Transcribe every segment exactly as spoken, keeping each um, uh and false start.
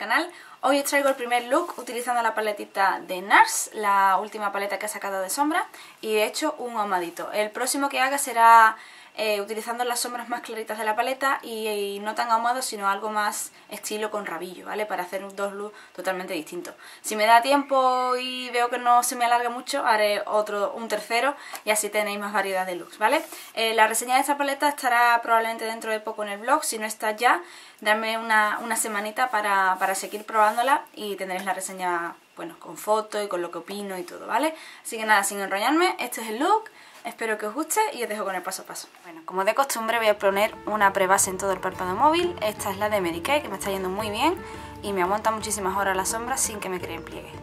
canal. Hoy os traigo el primer look utilizando la paletita de NARS, la última paleta que he sacado de sombra, y he hecho un ahumadito. El próximo que haga será eh, utilizando las sombras más claritas de la paleta y, y no tan ahumado, sino algo más estilo con rabillo, ¿vale? Para hacer dos looks totalmente distintos. Si me da tiempo y veo que no se me alarga mucho, haré otro, un tercero, y así tenéis más variedad de looks, ¿vale? Eh, la reseña de esta paleta estará probablemente dentro de poco en el blog. Si no está ya, darme una, una semanita para, para seguir probándola y tendréis la reseña, bueno, con fotos y con lo que opino y todo, ¿vale? Así que nada, sin enrollarme, este es el look. Espero que os guste y os dejo con el paso a paso. Bueno, como de costumbre voy a poner una prebase en todo el párpado móvil. Esta es la de Mary Kay, que me está yendo muy bien y me aguanta muchísimas horas la sombra sin que me creen pliegues.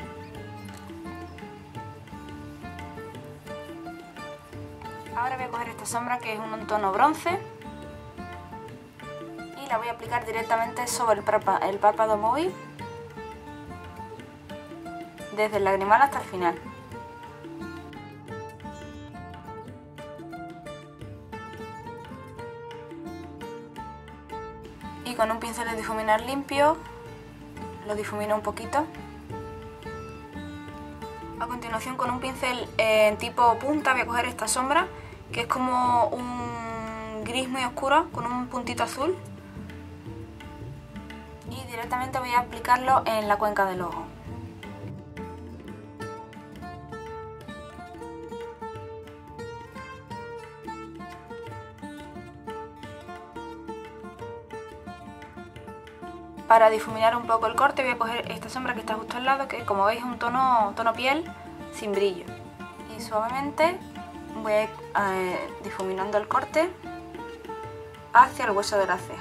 Ahora voy a coger esta sombra, que es un tono bronce, y la voy a aplicar directamente sobre el párpado, el párpado móvil, desde el lagrimal hasta el final. Y con un pincel de difuminar limpio lo difumino un poquito. A continuación, con un pincel en tipo punta voy a coger esta sombra, que es como un gris muy oscuro con un puntito azul, y directamente voy a aplicarlo en la cuenca del ojo. Para difuminar un poco el corte voy a coger esta sombra que está justo al lado, que como veis es un tono, tono piel sin brillo. Y suavemente voy a ir eh, difuminando el corte hacia el hueso de la ceja.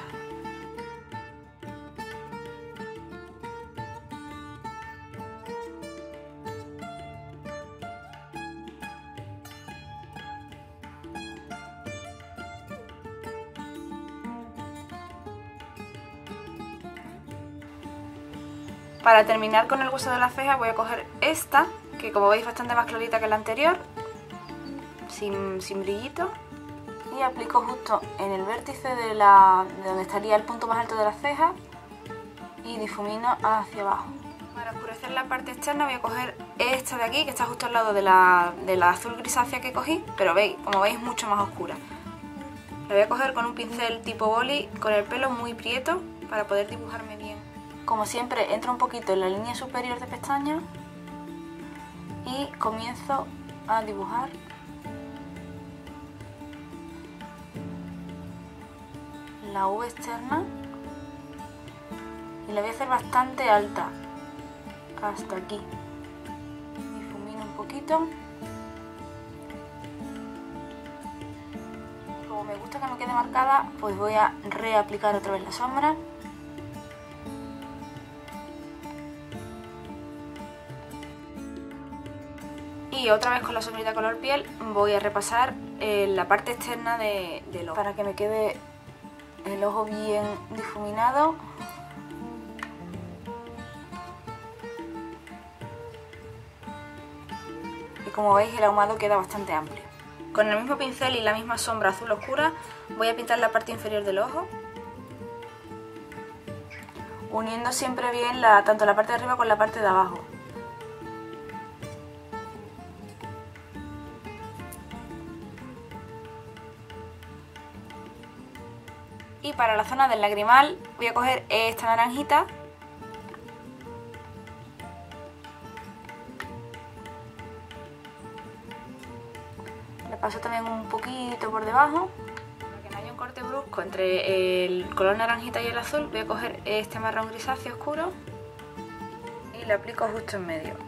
Para terminar con el hueso de la ceja voy a coger esta, que como veis bastante más clarita que la anterior, sin, sin brillito, y aplico justo en el vértice de, la, de donde estaría el punto más alto de la ceja y difumino hacia abajo. Para oscurecer la parte externa voy a coger esta de aquí, que está justo al lado de la, de la azul grisácea que cogí, pero veis, como veis, mucho más oscura. La voy a coger con un pincel tipo boli, con el pelo muy prieto, para poder dibujarme bien. Como siempre, entro un poquito en la línea superior de pestaña y comienzo a dibujar la V externa, y la voy a hacer bastante alta, hasta aquí. Difumino un poquito. Como me gusta que me quede marcada, pues voy a reaplicar otra vez la sombra. Y otra vez con la sombrita color piel voy a repasar eh, la parte externa de, del ojo, para que me quede el ojo bien difuminado. Y como veis, el ahumado queda bastante amplio. Con el mismo pincel y la misma sombra azul oscura voy a pintar la parte inferior del ojo, uniendo siempre bien la, tanto la parte de arriba con la parte de abajo. Y para la zona del lagrimal voy a coger esta naranjita le paso también un poquito por debajo para que no haya un corte brusco entre el color naranjita y el azul. Voy a coger este marrón grisáceo oscuro y le aplico justo en medio.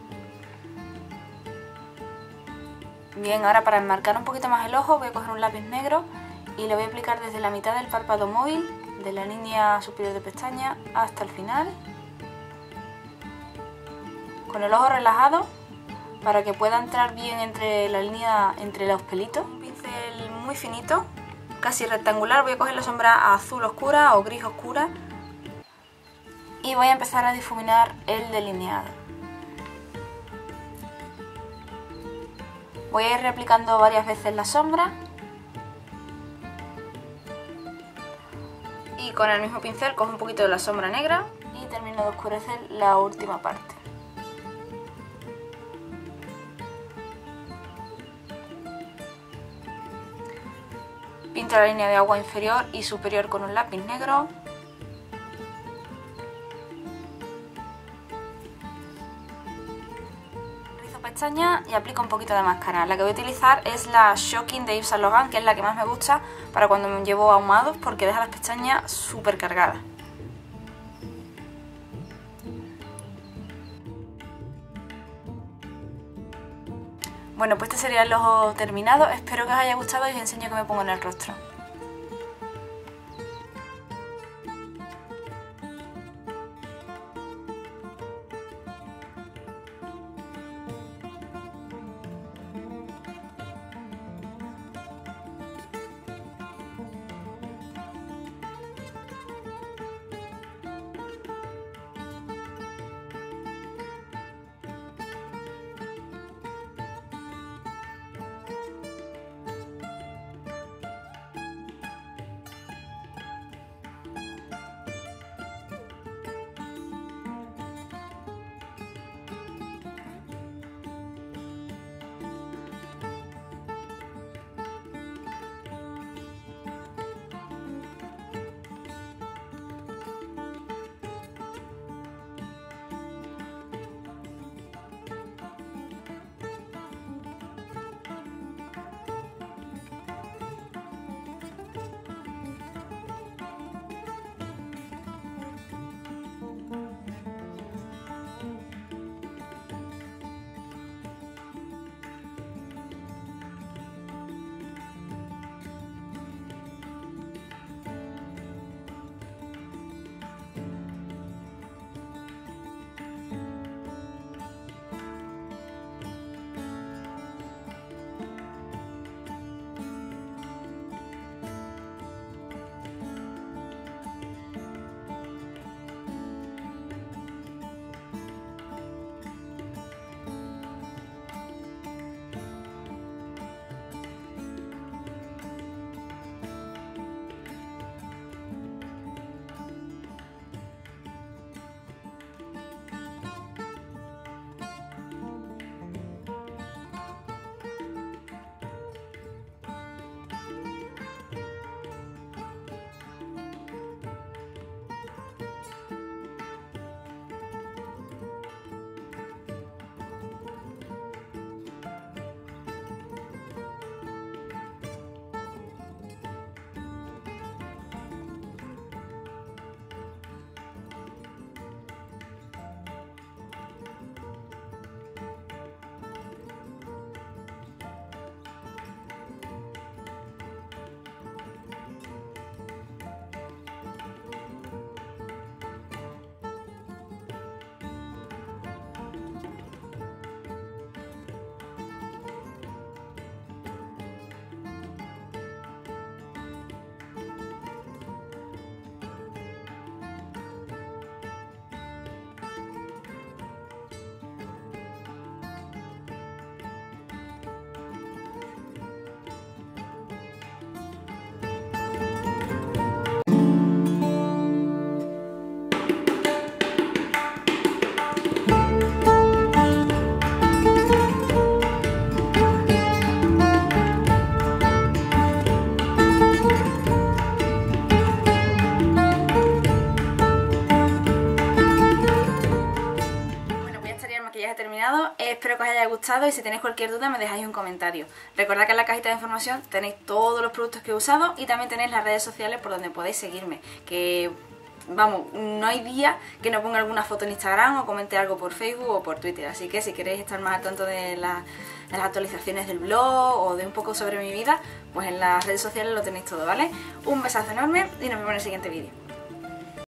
Bien, ahora para enmarcar un poquito más el ojo voy a coger un lápiz negro y le voy a aplicar desde la mitad del párpado móvil, de la línea superior de pestaña hasta el final, con el ojo relajado para que pueda entrar bien entre la línea, entre los pelitos. Un pincel muy finito, casi rectangular, voy a coger la sombra azul oscura o gris oscura y voy a empezar a difuminar el delineado. Voy a ir reaplicando varias veces la sombra y con el mismo pincel cojo un poquito de la sombra negra y termino de oscurecer la última parte. Pinto la línea de agua inferior y superior con un lápiz negro. Rizo pestañas y aplico un poquito de máscara. La que voy a utilizar es la Shocking de Yves Saint Laurent, que es la que más me gusta para cuando me llevo ahumados, porque deja las pestañas súper cargadas. Bueno, pues este sería el ojo terminado. Espero que os haya gustado y os enseño qué me pongo en el rostro. Terminado, espero que os haya gustado y si tenéis cualquier duda me dejáis un comentario. Recordad que en la cajita de información tenéis todos los productos que he usado y también tenéis las redes sociales por donde podéis seguirme, que vamos, no hay día que no ponga alguna foto en Instagram o comente algo por Facebook o por Twitter, así que si queréis estar más al tanto de, la, de las actualizaciones del blog o de un poco sobre mi vida, pues en las redes sociales lo tenéis todo, ¿vale? Un besazo enorme y nos vemos en el siguiente vídeo.